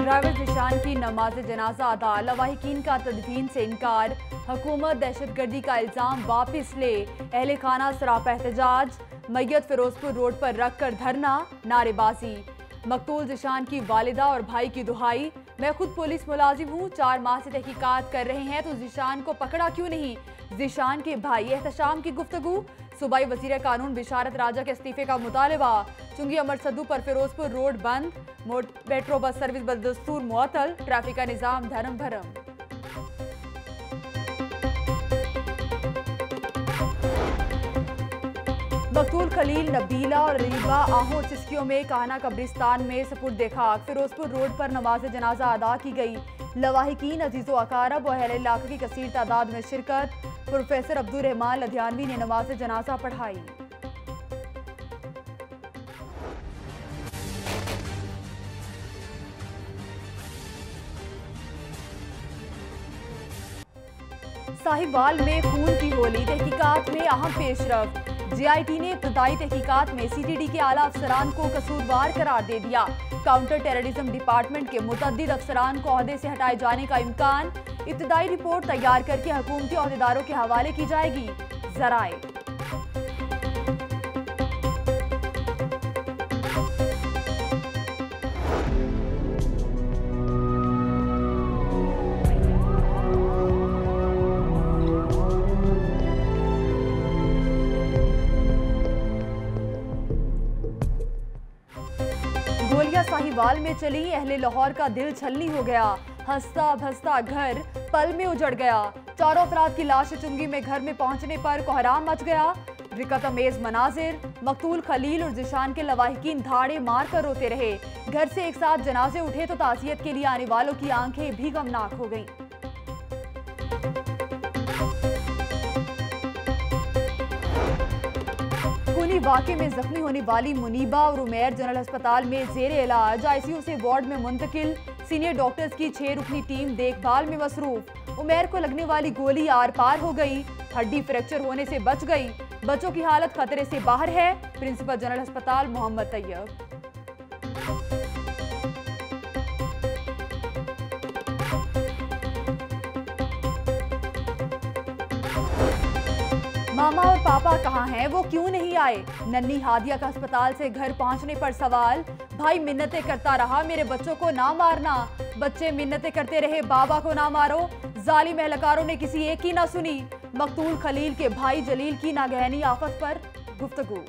Driver Zeeshan की नमाज जनाजा अदा, लवाहिकीन का तदफीन से इनकार, हुकूमत दहशतगर्दी का इल्जाम वापस ले, अहले खाना सरापा एहतजाज, मैयत फिरोजपुर रोड पर रख कर धरना, नारेबाजी। मकतूल जिशान की वालिदा और भाई की दुहाई, मैं खुद पुलिस मुलाजिम हूँ, 4 माह से तहकीकात कर रहे हैं तो जिशान को पकड़ा क्यों नहीं। जिशान के भाई एहतशाम की गुफ्तगू, सूबाई वजीर कानून बिशारत राजा के इस्तीफे का मुतालबा, चुंगी अमर सद्दू पर फिरोजपुर रोड बंद, मेट्रो बस सर्विस बदस्तूर मुअत्तल, ट्रैफिक का निजाम धर्म भरम। मकतूल खलील, नबीला और रीबा आहों सिस्कियों में काहना कब्रिस्तान में सपुर्द खाक, फिरोजपुर रोड पर नमाज जनाजा अदा की गई। लवाहिकीन, अजीज़ो अकारब और अहले इलाके की कसीर तादाद में शिरकत। प्रोफेसर अब्दुल रहमान लधियानवी ने नमाज जनाजा पढ़ाई। साहिवाल में खून की होली, तहकीकात में अहम पेशरफ। जीआईटी ने इब्तदाई तहकीकात में सीटीडी के आला अफसरान को कसूरवार करार दे दिया। काउंटर टेररिज्म डिपार्टमेंट के मुतअद्दिद अफसरान को ओहदे से हटाए जाने का इम्कान। इब्तदाई रिपोर्ट तैयार करके हुकूमती ओहदेदारों के हवाले की जाएगी। जराए गोलियां साहिवाल में चली, अहले लाहौर का दिल छलनी हो गया। हंसता भसता घर पल में उजड़ गया। 4 अफराद की लाशें चुंगी में घर में पहुंचने पर कोहराम मच गया। रिकतमेज मनाजिर, मकतूल खलील और जिशान के लवाहिकीन धाड़े मार कर रोते रहे। घर से एक साथ जनाजे उठे तो ताज़ियत के लिए आने वालों की आंखें भी गमनाक हो गईं। खूनी वाक़े में जख्मी होने वाली मुनीबा और उमैर जनरल अस्पताल में जेर इलाज, आईसीयू से वार्ड में मुंतकिल। सीनियर डॉक्टर्स की 6 रुकनी टीम देखभाल में मसरूफ। उमैर को लगने वाली गोली आर पार हो गई, हड्डी फ्रैक्चर होने से बच गई। बच्चों की हालत खतरे से बाहर है। प्रिंसिपल जनरल अस्पताल मोहम्मद तैयब। मामा और पापा कहाँ हैं, वो क्यों नहीं आए। नन्ही हादिया का अस्पताल से घर पहुंचने पर सवाल, भाई मिन्नतें करता रहा मेरे बच्चों को ना मारना। बच्चे मिन्नतें करते रहे बाबा को ना मारो। जालिम एहलकारों ने किसी एक की ना सुनी। मकतूल खलील के भाई जलील की नागहनी आफत पर गुफ्तगू।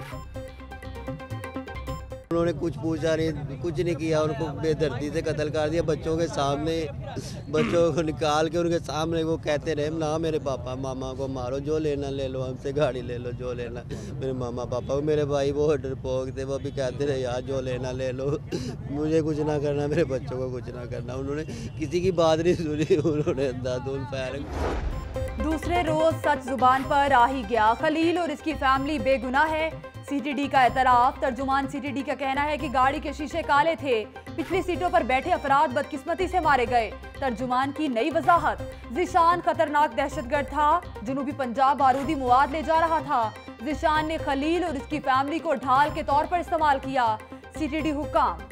उन्होंने कुछ पूछा नहीं, कुछ नहीं किया, उनको बेदर्दी से कत्ल कर दिया बच्चों के सामने। बच्चों को निकाल के उनके सामने वो कहते रहे ना मेरे पापा मामा को मारो, जो लेना ले लो, हमसे गाड़ी ले लो, जो लेना। मेरे मामा पापा मेरे भाई वो डरपोक थे, वो भी कहते रहे यार जो लेना ले लो, मुझे कुछ ना करना, मेरे बच्चों को कुछ ना करना। उन्होंने किसी की बात नहीं सुनी। उन्होंने दादुल फैर। दूसरे रोज सच जुबान पर आ ही गया, खलील और इसकी फैमिली बेगुनाह है। सीटीडी का एतराफ। तर्जुमान सीटीडी का कहना है कि गाड़ी के शीशे काले थे, पिछली सीटों पर बैठे अफराद बदकिस्मती से मारे गए। तर्जुमान की नई वजाहत, जिशान खतरनाक दहशतगर्द था, जनूबी पंजाब बारूदी मुआद ले जा रहा था। जिशान ने खलील और इसकी फैमिली को ढाल के तौर पर इस्तेमाल किया। सीटीडी हुक्काम।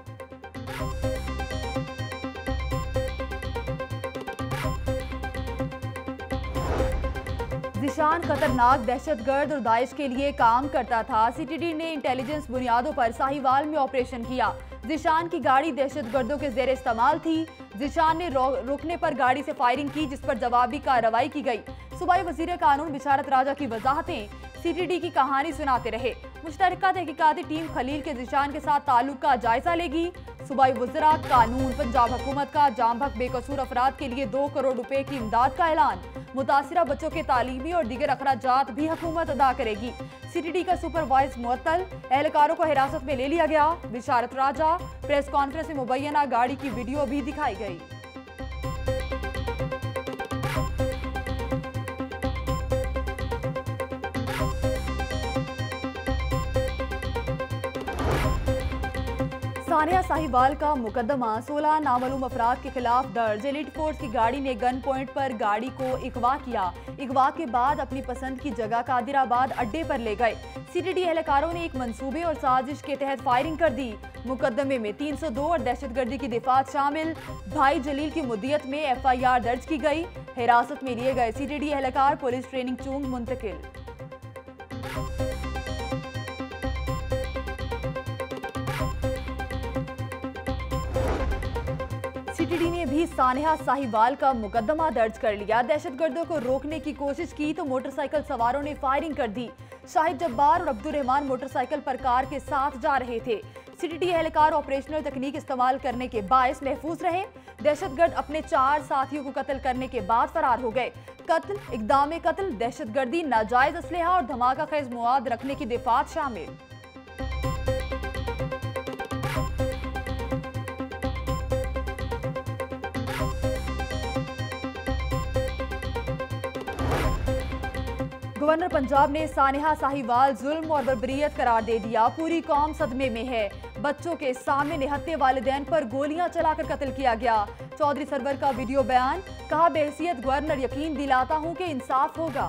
जिशान खतरनाक दहशतगर्द और दाइश के लिए काम करता था। सीटीडी ने इंटेलिजेंस बुनियादों पर साहिवाल में ऑपरेशन किया। जिशान की गाड़ी दहशतगर्दों के जेर इस्तेमाल थी। जिशान ने रुकने पर गाड़ी से फायरिंग की, जिस पर जवाबी कार्रवाई की गई। सूबाई वजीर कानून बिशारत राजा की वजाहतें सीटीडी की कहानी सुनाते रहे। मुश्तरका तहकीकाती टीम खलील के जिशान के साथ ताल्लुक का जायजा लेगी। सूबाई वज़रा कानून पंजाब हुकूमत का जाम भक बेकसूर अफराद के लिए 2 करोड़ रुपए की इमदाद का ऐलान। मुतासिरा बच्चों के तालीमी और दीगर अखराजात भी हुकूमत अदा करेगी। सीटीडी का सुपरवाइज मुअत्तल, एहलकारों को हिरासत में ले लिया गया। बिशारत राजा। प्रेस कॉन्फ्रेंस में मुबैना गाड़ी की वीडियो भी दिखाई गई। सानिया साहिवाल का मुकदमा 16 नामालूम अफराद के खिलाफ दर्ज। एलिट फोर्स की गाड़ी ने गन पॉइंट पर गाड़ी को अगवा किया। अगवा के बाद अपनी पसंद की जगह कादिराबाद अड्डे पर ले गए। सीटीडी एहलकारों ने एक मंसूबे और साजिश के तहत फायरिंग कर दी। मुकदमे में 302 और दहशतगर्दी की दिफात शामिल। भाई जलील की मुद्दियत में FIR दर्ज की गई। हिरासत में लिए गए सीटीडी एहलकार पुलिस ट्रेनिंग चूंग मुंतकिल। सीटीडी ने भी सानिया साहिवाल का मुकदमा दर्ज कर लिया। दहशतगर्दों को रोकने की कोशिश की तो मोटरसाइकिल सवारों ने फायरिंग कर दी। शाहिद जब्बार और अब्दुल रहमान मोटरसाइकिल पर कार के साथ जा रहे थे। सीटीडी एहलकार ऑपरेशनल तकनीक इस्तेमाल करने के बायस महफूज रहे। दहशतगर्द अपने 4 साथियों को कत्ल करने के बाद फरार हो गए। कत्ल, इक़दाम कत्ल, दहशतगर्दी, नाजायज असलहा और धमाका खेज मवाद रखने की दिफात शामिल। गवर्नर पंजाब ने सानिया साहिवाल जुल्म और बर्बरियत करार दे दिया। पूरी कौम सदमे में है। बच्चों के सामने निहत्ते वालिदैन पर गोलियां चलाकर कत्ल किया गया। चौधरी सरवर का वीडियो बयान, कहा बेहसियत गवर्नर यकीन दिलाता हूं कि इंसाफ होगा।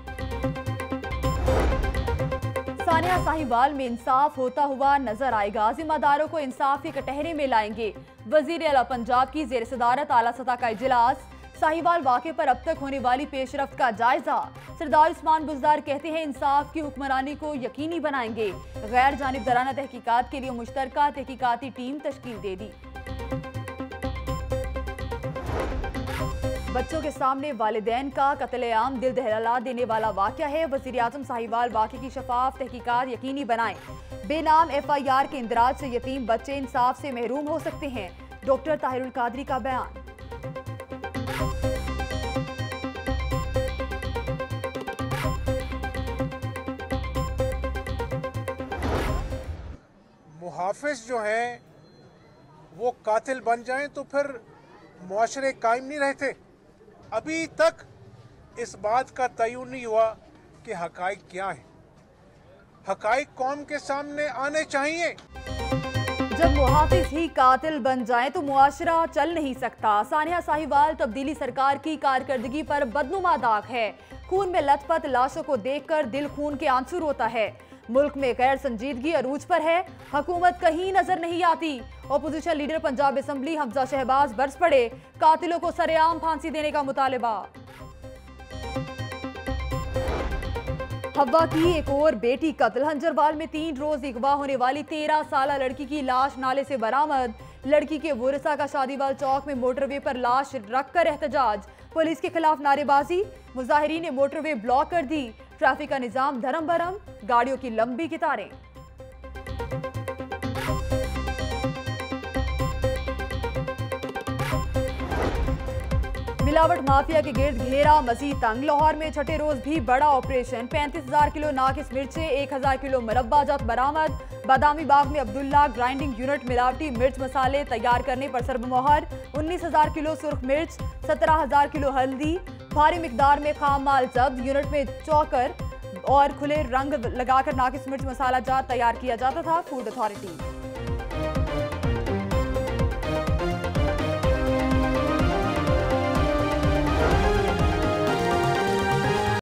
सानिया साहिवाल में इंसाफ होता हुआ नजर आएगा। जिम्मेदारों को इंसाफ के कटहरे में लाएंगे। वजीर आला पंजाब की जेर सदारत आला सतह का इजलास। साहिवाल वाक़े पर अब तक होने वाली पेशरफ्त का जायजा। सरदार उस्मान बुज़दार कहते हैं इंसाफ की हुक्मरानी को यकीनी बनाएंगे। गैर जानिबदाराना तहकीकात के लिए मुश्तरका तहकीकाती टीम तश्कील दे दी। बच्चों के सामने वालिदैन का कत्लेआम दिल दहला देने वाला वाक़या है। वज़ीर आज़म साहिवाल वाक़े की शफाफ तहकीकात यकीनी बनाएं। बेनाम FIR के इंदराज से यतीम बच्चे इंसाफ से महरूम हो सकते हैं। डॉक्टर ताहिरुल कादरी का बयान। मुहाफिज जो हैं वो कातिल बन जाएं तो फिर मुआशरे कायम नहीं रहते। अभी तक इस बात का तयन नहीं हुआ कि हकाइक क्या है। हकाइक कौम के सामने आने चाहिए। जब मुहाफिज ही कातिल बन जाएं तो मुआशरा चल नहीं सकता। सानिया साहिवाल तब्दीली सरकार की कारकर्दगी पर बदनुमा दाग है। खून में लथपथ लाशों को देखकर दिल खून के आंसू रोता है। मुल्क में गैर संजीदगी अरूज पर है। हुकूमत कहीं नजर नहीं आती। Opposition leader Punjab assembly Hamza Shahbaz बरस पड़े। कातिलों को सरेआम फांसी देने का मुतालबा। हवा की एक और बेटी कत्ल। हंजरवाल में 3 रोज अगवा होने वाली 13 साला लड़की की लाश नाले से बरामद। लड़की के वोरसा का शादीवाल चौक में मोटरवे पर लाश रखकर एहतजाज। पुलिस के खिलाफ नारेबाजी। मुजाहिरीन ने मोटरवे ब्लॉक कर दी। ट्रैफिक का निजाम धरम भरम। गाड़ियों की लंबी कतारें। मिलावट माफिया के गिर्द घेरा मजीद तंग। लाहौर में छठे रोज भी बड़ा ऑपरेशन। 35,000 किलो नाकिस मिर्चें, 1,000 किलो मुरब्बा जात बरामद। बादामी बाग में अब्दुल्ला ग्राइंडिंग यूनिट मिलावटी मिर्च मसाले तैयार करने पर सरबमोहर। 19,000 किलो सुर्ख मिर्च, 17,000 किलो हल्दी। भारी मिकदार में खाम माल जब्त। यूनिट में चौकर और खुले रंग लगाकर नाकिस मिर्च मसाला जात तैयार किया जाता था। Food authority.